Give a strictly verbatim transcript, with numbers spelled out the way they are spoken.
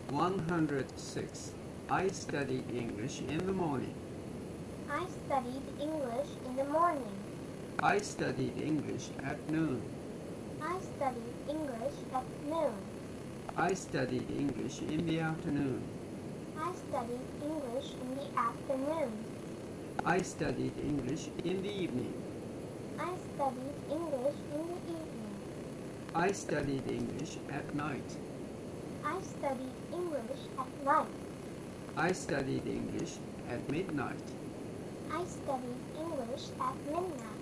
one hundred six. I studied English in the morning. I studied English in the morning. I studied English at noon. I studied English at noon. I studied English in the afternoon. I studied English in the afternoon. I studied English in the evening. I studied English in the evening. I studied English at night. I studied English at night. I studied English at midnight. I studied English at midnight.